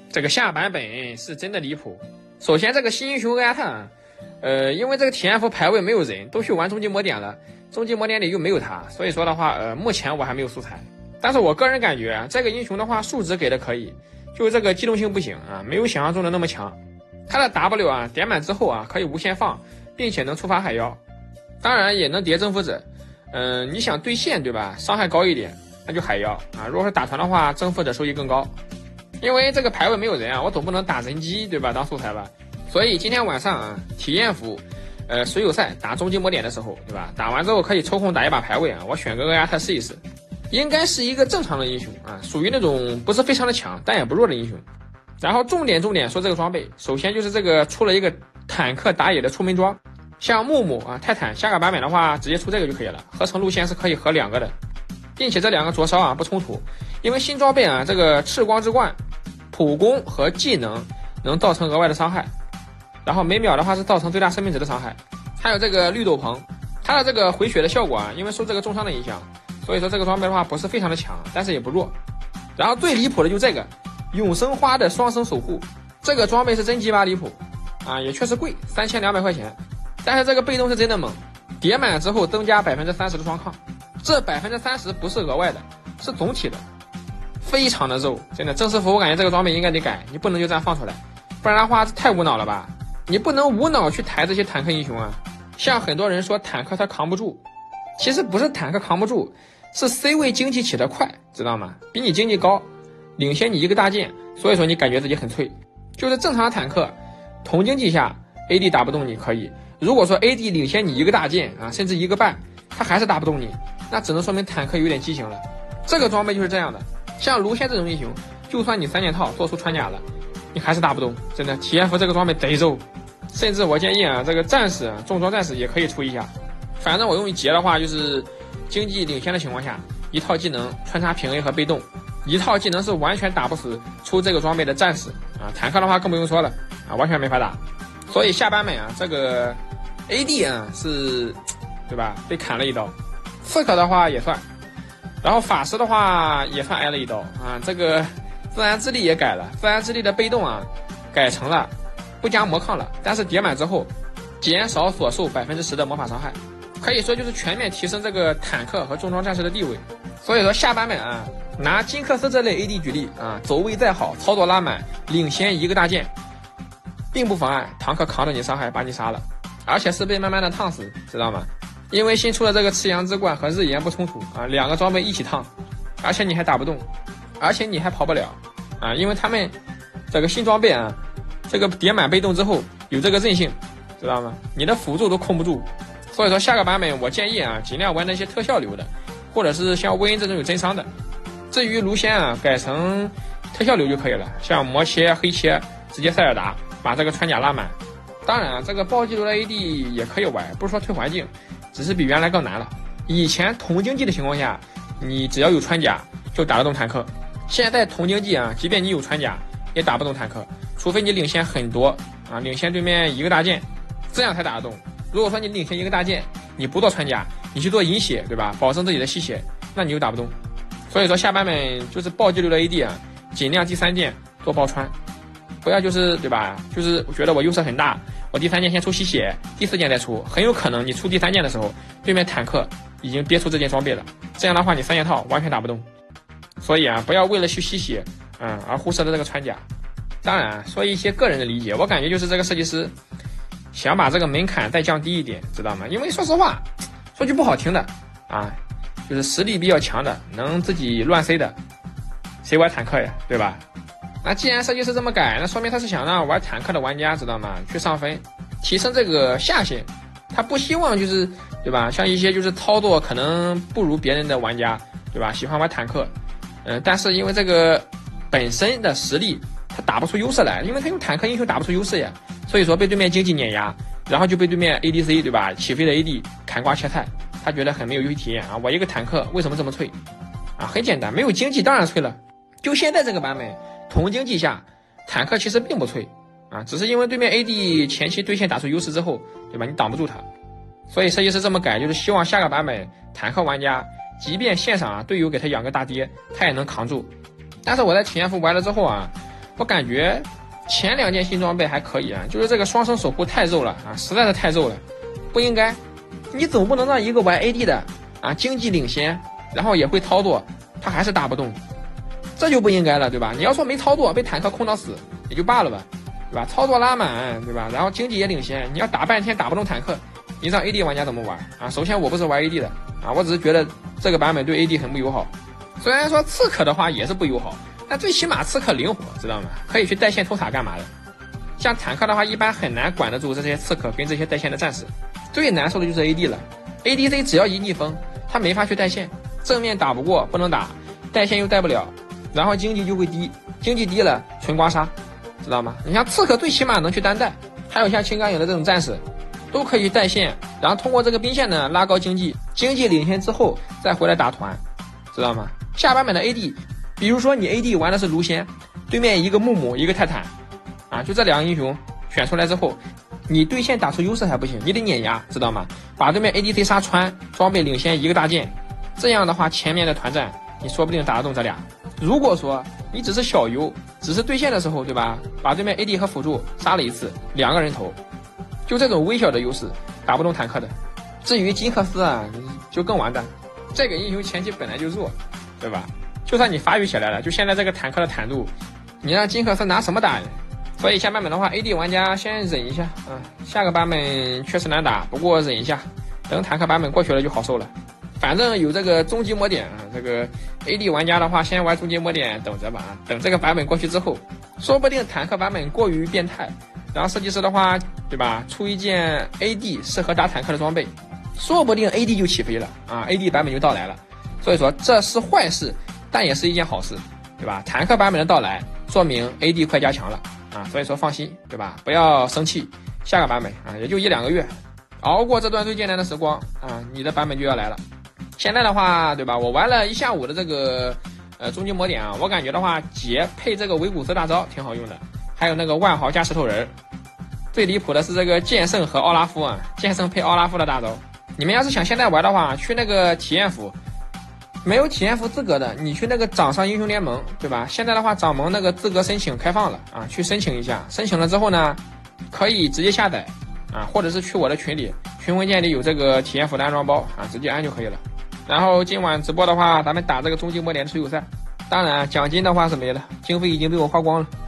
这个下版本是真的离谱。首先这个新英雄厄亚特，因为这个体验服排位没有人，都去玩终极魔典了，终极魔典里又没有他，所以说的话，目前我还没有素材。但是我个人感觉啊，这个英雄的话数值给的可以，就是这个机动性不行啊，没有想象中的那么强。他的 W 啊点满之后啊可以无限放，并且能触发海妖，当然也能叠征服者。你想对线对吧？伤害高一点，那就海妖啊。如果是打团的话，征服者收益更高。因为这个排位没有人啊，我总不能打人机对吧？当素材吧。所以今天晚上啊，体验服，水友赛打终极魔典的时候对吧？打完之后可以抽空打一把排位啊，我选个厄亚特试一试。应该是一个正常的英雄啊，属于那种不是非常的强但也不弱的英雄。然后重点说这个装备，首先就是这个出了一个坦克打野的出门装，像木木啊、泰坦下个版本的话直接出这个就可以了，合成路线是可以合2个的，并且这2个灼烧啊不冲突，因为新装备啊这个赤光之冠普攻和技能能造成额外的伤害，然后每秒的话是造成最大生命值的伤害。还有这个绿斗篷，它的这个回血的效果啊，因为受这个重伤的影响，所以说这个装备的话不是非常的强，但是也不弱。然后最离谱的就这个永生花的双生守护，这个装备是真鸡巴离谱啊，也确实贵，3200块钱。但是这个被动是真的猛，叠满之后增加30%的双抗，这30%不是额外的，是总体的，非常的肉，真的。正式服我感觉这个装备应该得改，你不能就这样放出来，不然的话太无脑了吧？你不能无脑去抬这些坦克英雄啊。像很多人说坦克他扛不住，其实不是坦克扛不住，是 C 位经济起得快，知道吗？比你经济高，领先你1个大件，所以说你感觉自己很脆。就是正常的坦克同经济下 AD 打不动你可以，如果说 AD 领先你1个大件啊，甚至1个半，他还是打不动你，那只能说明坦克有点畸形了。这个装备就是这样的，像卢仙这种英雄，就算你3件套做出穿甲了，你还是打不动，真的。体验服这个装备贼肉，甚至我建议啊，这个战士重装战士也可以出一下。反正我用劫的话，就是经济领先的情况下，一套技能穿插平 A 和被动，一套技能是完全打不死出这个装备的战士啊，坦克的话更不用说了啊，完全没法打。所以下版本啊，这个 AD 啊是，对吧？被砍了一刀，刺客的话也算，然后法师的话也算挨了一刀啊。这个自然之力也改了，自然之力的被动啊改成了不加魔抗了，但是叠满之后减少所受10%的魔法伤害，可以说就是全面提升这个坦克和重装战士的地位。所以说下版本啊，拿金克斯这类 AD 举例啊，走位再好，操作拉满，领先1个大件，并不妨碍坦克扛着你伤害把你杀了，而且是被慢慢的烫死，知道吗？因为新出的这个赤阳之冠和日炎不冲突啊，2个装备一起烫，而且你还打不动，而且你还跑不了啊，因为他们这个新装备啊，这个叠满被动之后有这个韧性，知道吗？你的辅助都控不住。所以说下个版本我建议啊，尽量玩那些特效流的，或者是像薇恩这种有真伤的。至于卢仙啊，改成特效流就可以了，像魔切、黑切，直接塞尔达把这个穿甲拉满。当然啊，这个暴击流的 AD 也可以玩，不是说退环境，只是比原来更难了。以前同经济的情况下，你只要有穿甲就打得动坦克，现在同经济啊，即便你有穿甲也打不动坦克，除非你领先很多啊，领先对面1个大件，这样才打得动。如果说你领先1个大件，你不做穿甲，你去做饮血，对吧？保证自己的吸血，那你就打不动。所以说下版本就是暴击流的 AD 啊，尽量第3件做爆穿，不要就是对吧？就是我觉得我优势很大，我第3件先出吸血，第4件再出，很有可能你出第3件的时候，对面坦克已经憋出这件装备了，这样的话你3件套完全打不动。所以啊，不要为了去吸血，而忽视了这个穿甲。当然说一些个人的理解，我感觉就是这个设计师想把这个门槛再降低一点，知道吗？因为说实话，说句不好听的啊，就是实力比较强的，能自己乱 C 的，谁玩坦克呀，对吧？那既然设计师这么改，那说明他是想让玩坦克的玩家，知道吗？去上分，提升这个下限。他不希望就是，对吧？像一些就是操作可能不如别人的玩家，对吧？喜欢玩坦克，但是因为这个本身的实力，他打不出优势来，因为他用坦克英雄打不出优势呀。所以说被对面经济碾压，然后就被对面 ADC 对吧？起飞的 AD 砍瓜切菜，他觉得很没有游戏体验啊！我一个坦克为什么这么脆啊？很简单，没有经济当然脆了。就现在这个版本，同经济下，坦克其实并不脆啊，只是因为对面 AD 前期对线打出优势之后，对吧？你挡不住他，所以设计师这么改，就是希望下个版本坦克玩家，即便线上啊队友给他养个大爹，他也能扛住。但是我在体验服玩了之后啊， 我感觉前2件新装备还可以啊，就是这个双生守护太肉了啊，实在是太肉了，不应该。你总不能让一个玩 AD 的啊，经济领先，然后也会操作，他还是打不动，这就不应该了，对吧？你要说没操作被坦克控到死也就罢了吧，对吧？操作拉满，对吧？然后经济也领先，你要打半天打不动坦克，你让 AD 玩家怎么玩啊？首先我不是玩 AD 的啊，我只是觉得这个版本对 AD 很不友好。虽然说刺客的话也是不友好，但最起码刺客灵活，知道吗？可以去带线偷塔干嘛的。像坦克的话，一般很难管得住这些刺客跟这些带线的战士。最难受的就是 AD 了 ，ADC 只要一逆风，他没法去带线，正面打不过不能打，带线又带不了，然后经济就会低，经济低了纯刮痧，知道吗？你像刺客最起码能去单带，还有像青钢影的这种战士，都可以去带线，然后通过这个兵线呢拉高经济，经济领先之后再回来打团，知道吗？下版本的 AD， 比如说你 AD 玩的是卢仙，对面一个木木一个泰坦，啊，就这2个英雄选出来之后，你对线打出优势还不行，你得碾压，知道吗？把对面 ADC 杀穿，装备领先一个大件，这样的话前面的团战你说不定打得动这俩。如果说你只是小优，只是对线的时候，对吧？把对面 AD 和辅助杀了一次，2个人头，就这种微小的优势打不动坦克的。至于金克斯啊，就更完蛋，这个英雄前期本来就弱，对吧？就算你发育起来了，就现在这个坦克的坦度，你让金克斯拿什么打呀？所以下版本的话 ，AD 玩家先忍一下啊。下个版本确实难打，不过忍一下，等坦克版本过去了就好受了。反正有这个终极魔点啊，这个 AD 玩家的话，先玩终极魔点等着吧。等这个版本过去之后，说不定坦克版本过于变态，然后设计师的话，对吧，出一件 AD 适合打坦克的装备，说不定 AD 就起飞了啊 ，AD 版本就到来了。所以说这是坏事，但也是一件好事，对吧？坦克版本的到来，说明 AD 快加强了。啊，所以说放心，对吧？不要生气，下个版本啊，也就1-2个月，熬过这段最艰难的时光啊，你的版本就要来了。现在的话，对吧？我玩了1下午的这个终极魔点啊，我感觉的话，杰配这个维古斯大招挺好用的，还有那个万豪加石头人。最离谱的是这个剑圣和奥拉夫啊，剑圣配奥拉夫的大招。你们要是想现在玩的话，去那个体验服。没有体验服资格的，你去那个掌上英雄联盟，对吧？现在的话，掌盟那个资格申请开放了啊，去申请一下。申请了之后呢，可以直接下载啊，或者是去我的群里，群文件里有这个体验服的安装包啊，直接安就可以了。然后今晚直播的话，咱们打这个终极魔点的持久赛，当然奖金的话是没了，经费已经被我花光了。